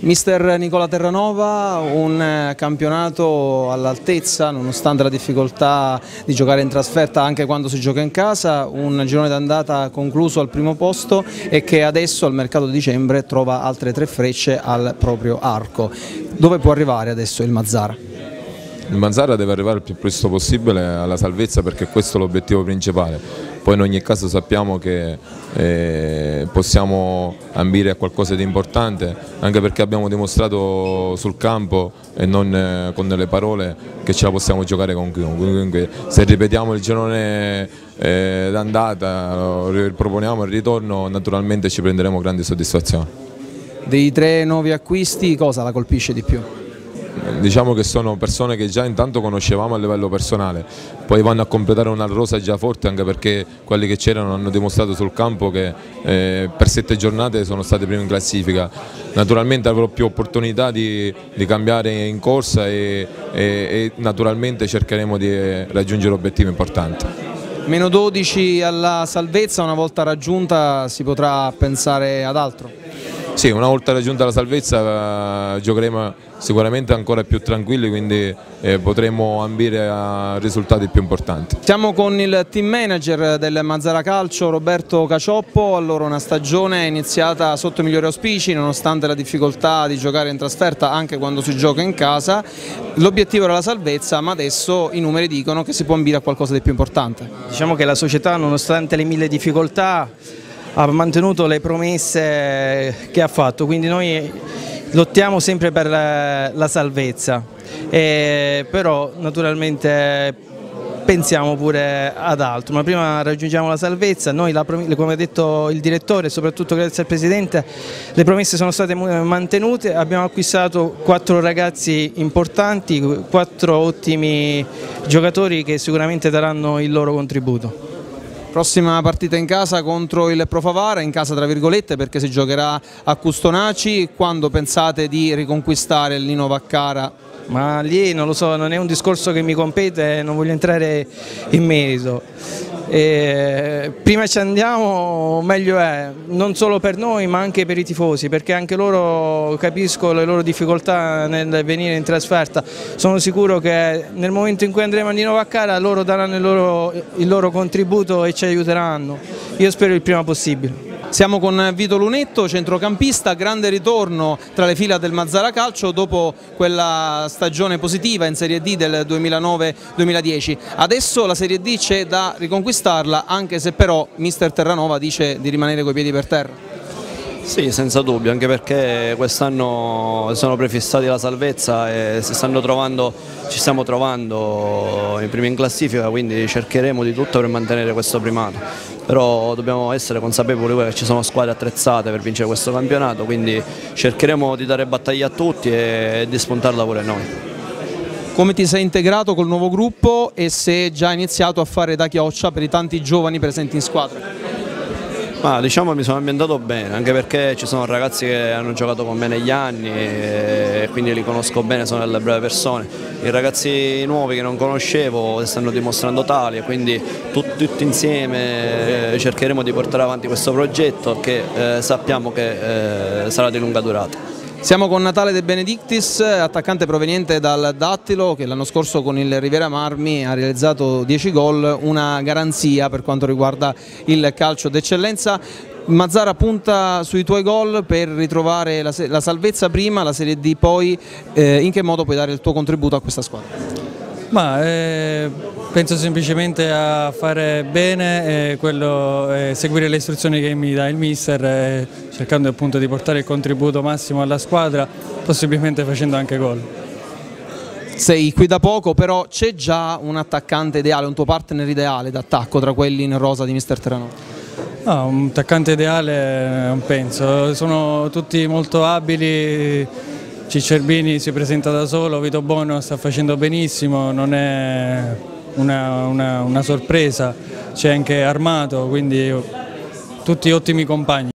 Mister Nicola Terranova, un campionato all'altezza nonostante la difficoltà di giocare in trasferta anche quando si gioca in casa, un girone d'andata concluso al primo posto e che adesso al mercato di dicembre trova altre 3 frecce al proprio arco. Dove può arrivare adesso il Mazara? Il Mazara deve arrivare il più presto possibile alla salvezza, perché questo è l'obiettivo principale. Poi in ogni caso sappiamo che possiamo ambire a qualcosa di importante, anche perché abbiamo dimostrato sul campo e non con delle parole che ce la possiamo giocare con chiunque. Quindi se ripetiamo il girone d'andata, proponiamo il ritorno, naturalmente ci prenderemo grandi soddisfazioni. Dei 3 nuovi acquisti cosa la colpisce di più? Diciamo che sono persone che già intanto conoscevamo a livello personale, poi vanno a completare una rosa già forte, anche perché quelli che c'erano hanno dimostrato sul campo che per 7 giornate sono stati primi in classifica. Naturalmente avrò più opportunità di cambiare in corsa e naturalmente cercheremo di raggiungere obiettivi importanti. Meno 12 alla salvezza, una volta raggiunta si potrà pensare ad altro? Sì, una volta raggiunta la salvezza giocheremo sicuramente ancora più tranquilli, quindi potremo ambire a risultati più importanti. Siamo con il team manager del Mazara Calcio, Roberto Cacioppo. Allora, una stagione iniziata sotto i migliori auspici nonostante la difficoltà di giocare in trasferta anche quando si gioca in casa. L'obiettivo era la salvezza, ma adesso i numeri dicono che si può ambire a qualcosa di più importante. Diciamo che la società, nonostante le 1000 difficoltà, ha mantenuto le promesse che ha fatto, quindi noi lottiamo sempre per la salvezza, però naturalmente pensiamo pure ad altro, ma prima raggiungiamo la salvezza. Noi, come ha detto il direttore e soprattutto grazie al Presidente, le promesse sono state mantenute, abbiamo acquistato 4 ragazzi importanti, 4 ottimi giocatori che sicuramente daranno il loro contributo. Prossima partita in casa contro il Pro Favara, in casa tra virgolette perché si giocherà a Custonaci. Quando pensate di riconquistare il Nino Vaccara? Ma lì non lo so, non è un discorso che mi compete, non voglio entrare in merito. Prima ci andiamo meglio è, non solo per noi ma anche per i tifosi, perché anche loro capisco le loro difficoltà nel venire in trasferta. Sono sicuro che nel momento in cui andremo a Nino Vaccara loro daranno il loro contributo e ci aiuteranno. Io spero il prima possibile. Siamo con Vito Lunetto, centrocampista, grande ritorno tra le fila del Mazara Calcio dopo quella stagione positiva in Serie D del 2009-2010. Adesso la Serie D c'è da riconquistarla, anche se però mister Terranova dice di rimanere coi piedi per terra. Sì, senza dubbio, anche perché quest'anno sono prefissati la salvezza e ci stiamo trovando in prima in classifica, quindi cercheremo di tutto per mantenere questo primato. Però dobbiamo essere consapevoli che ci sono squadre attrezzate per vincere questo campionato, quindi cercheremo di dare battaglia a tutti e di spuntarla pure noi. Come ti sei integrato col nuovo gruppo e se hai già iniziato a fare da chioccia per i tanti giovani presenti in squadra? Diciamo che mi sono ambientato bene, anche perché ci sono ragazzi che hanno giocato con me negli anni e quindi li conosco bene, sono delle brave persone. I ragazzi nuovi che non conoscevo stanno dimostrando tali e quindi tutti insieme cercheremo di portare avanti questo progetto che sappiamo che sarà di lunga durata. Siamo con Natale De Benedictis, attaccante proveniente dal Dattilo, che l'anno scorso con il Rivera Marmi ha realizzato 10 gol, una garanzia per quanto riguarda il calcio d'eccellenza. Mazara punta sui tuoi gol per ritrovare la salvezza prima, la Serie D poi. In che modo puoi dare il tuo contributo a questa squadra? Penso semplicemente a fare bene, seguire le istruzioni che mi dà il mister, cercando appunto di portare il contributo massimo alla squadra, possibilmente facendo anche gol. Sei qui da poco, però c'è già un attaccante ideale, un tuo partner ideale d'attacco tra quelli in rosa di mister Terranova? No, un attaccante ideale non penso, sono tutti molto abili. Ciccerbini si presenta da solo, Vito Bono sta facendo benissimo, non è una sorpresa, c'è anche Armato, quindi tutti ottimi compagni.